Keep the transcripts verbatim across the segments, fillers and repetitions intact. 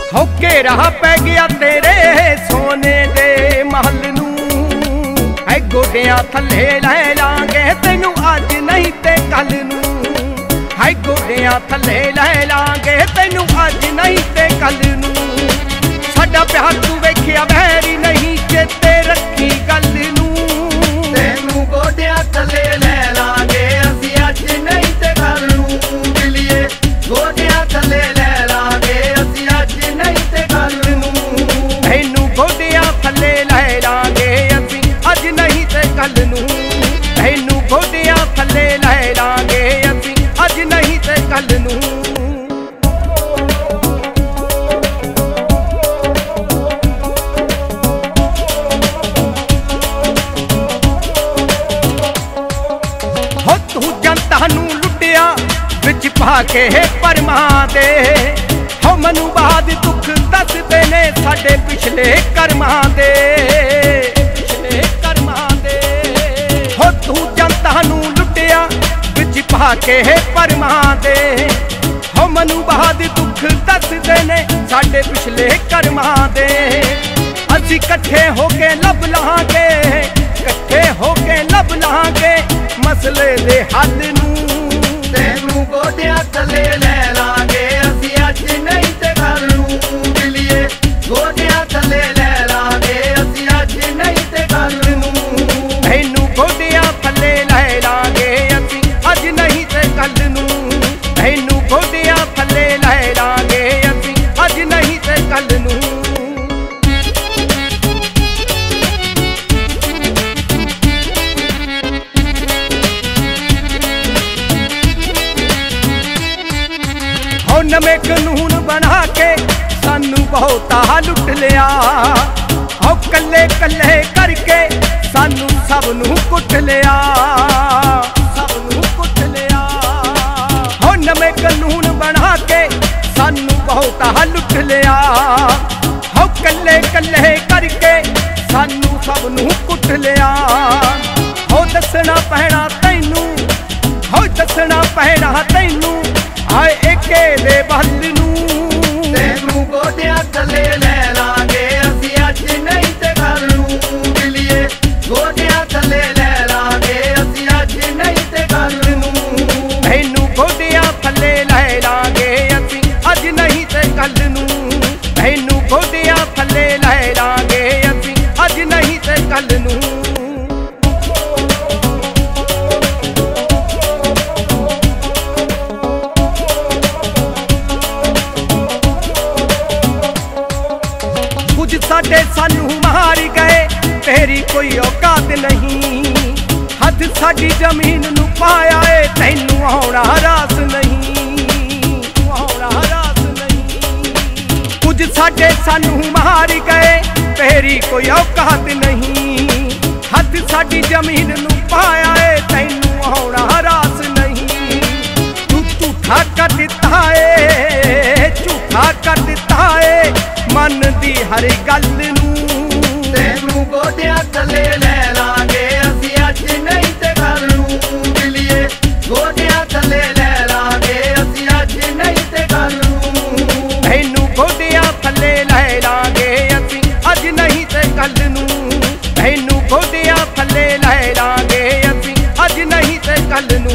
हो घेरा पै गया तेरे सोने दे महल नूं, है गोडियां थल्ले लै लांगे तैनू अज नहीं ते कल नूं, है गोडियां थल्ले लै लांगे तैनू अज नहीं ते कल नूं। साडा प्यार तू वेखिया वैरी नहीं चेते रखी गल नूं, तैनू गोडियां थल्ले लै लांगे असीं अज नहीं ते कल नूं। दिलिए गोडियां थल्ले लै लांगे असीं अज नहीं ते कल नूं। तैनू गोडियां थल्ले लै लांगे असीं अज नहीं ते कल नूं, तैनू गोडियां थल्ले लै लांगे असीं अज नहीं ते कल नूं। हो तू जनता नूं लुटिया विच पा के परमा दे, हो मनु बाद दुख दसदे ने साडे पिछले कर्मां दे, पिछले कर्मां दे। हो तू जनता नूं लुटिया विच पा के परमा दे, हो मनु बाद दुख दसदे ने साडे पिछले कर्मां दे। असीं कट्ठे होके लब लांगे, कट्ठे होके लब लांगे मसले दे हल नूं। तैनू गोडियां थल्ले लै लांगे असीं अज नहीं ते कल नूं। दिलिए गोडियां थल्ले लै लांगे असीं अज नहीं ते कल नूं। तैनू गोडियां थल्ले लै लांगे असीं अज नहीं ते कल नूं, तैनू गोडियां थल्ले लै लांगे असीं अज नहीं ते कल नूं। हो नवे कानून बना के सानू बहुता लुट लिया, हो कल्ले कल्ले करके सानू सब नू कुट लिया, सब नू कुट लिया। हो नवे कानून बना के सानू बहुता लुट लिया, हो कल्ले कल्ले करके सानू सब नू कुट लिया। हो दसना पैना तैनू, हो दसना पैना तैनू आए एके दे बल नूं। तैनू गोडियां थल्ले लै लांगे असीं अज नहीं ते कल नूं। दिलिए गोडियां थल्ले लै लांगे असीं अज नहीं ते कल नूं। तैनू गोडियां थल्ले लै लांगे असीं अज नहीं ते कल नूं, तैनू गोडियां थल्ले लै लांगे असीं अज नहीं ते कल नूं। साडे सानू मार गए तेरी कोई औकात नहीं, हद साडी जमीन नू पाया है तैनू आउणा रास नहीं, आउणा रास नहीं। कुछ साडे सानू मार गए तेरी कोई औकात नहीं, हद साडी जमीन नू पाया है तैनू आउणा रास नहीं। तू झूठा कर दिता है, झूठा कर दिता है मन दी हर गल नूं। तैनू गोडियां थल्ले लै लांगे असीं अज नहीं ते कल नूं। दिलिए गोडियां थल्ले लै लांगे असीं अज नहीं ते कल नूं। तैनू गोडियां थल्ले लै लांगे असीं अज नहीं ते कल नूं, तैनू गोडियां थल्ले लै लांगे असीं अज नहीं ते कल नूं।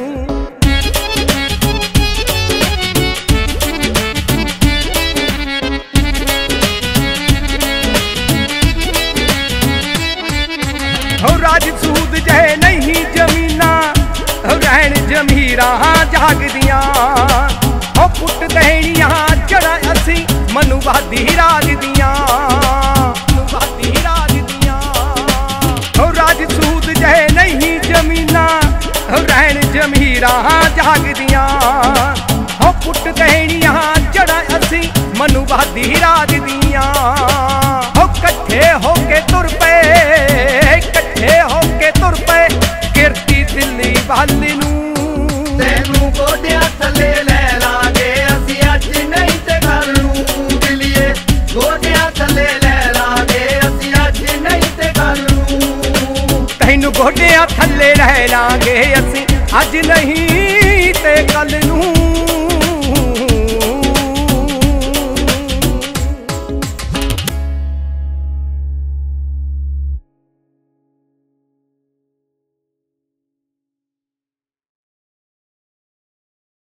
हो राज सूद जै नहीं जमीना रहन जमीरा जागदियां, हो पुट देनियां जड़ा असीं मनुवादी राज दियां, मनुवादी राज दियां। हो राज सूद जै नहीं जमीना रहन जमीरा जागदियां, हो पुट देनियां जड़ा असीं मनुवादी राज दियां। हो कट्ठे होके तुर पे, कट्ठे होके तुर पे किरती दिल्ली वल नूं। तैनू गोडियां थल्ले लै लांगे असीं अज नहीं ते कल नूं। दिलिए गोडियां थल्ले लै लांगे असीं अज नहीं ते कल नूं। तैनू गोडियां थल्ले लै लांगे असीं अज नहीं ते कल नूं।